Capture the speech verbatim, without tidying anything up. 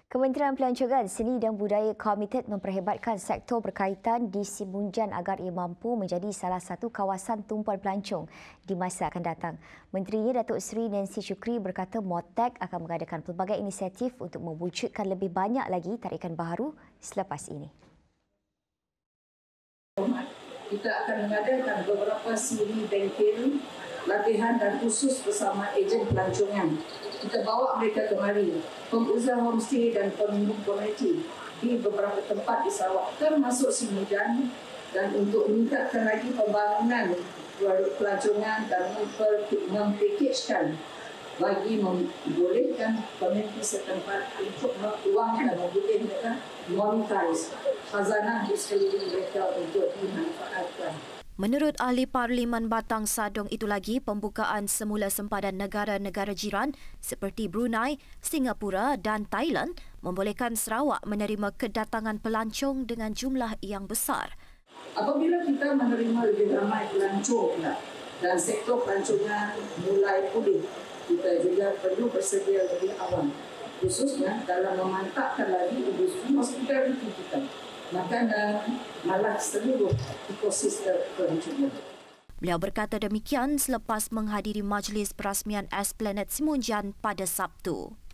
Kementerian Pelancongan, Seni dan Budaya komited memperhebatkan sektor berkaitan di Simunjan agar ia mampu menjadi salah satu kawasan tumpuan pelancong di masa akan datang. Menterinya Datuk Seri Nancy Shukri berkata MOTAC akan mengadakan pelbagai inisiatif untuk mewujudkan lebih banyak lagi tarikan baharu selepas ini. Kita akan mengadakan beberapa siri bengkel, latihan dan khusus bersama ejen pelancongan. Kita bawa mereka kemari, pengusaha homestay dan penunjuk komuniti di beberapa tempat di Sarawak, termasuk Simunjan, dan untuk meningkatkan lagi pembangunan produk pelancongan dan mempakejkan bagi membolehkan komuniti setempat untuk menguang dan memboleh mereka monetize khazanah di sekeliling mereka untuk dimanfaatkan. Menurut Ahli Parlimen Batang Sadong itu lagi, pembukaan semula sempadan negara-negara jiran seperti Brunei, Singapura dan Thailand membolehkan Sarawak menerima kedatangan pelancong dengan jumlah yang besar. Apabila kita menerima lebih ramai pelancong pula dan sektor pelancongan mulai pulih, kita juga perlu bersedia lebih awal, khususnya dalam memantapkan lagi industri hospitality kita, makanan, malah seluruh ekosistem pelancongan. Beliau berkata demikian selepas menghadiri majlis perasmian Esplanade Simunjan pada Sabtu.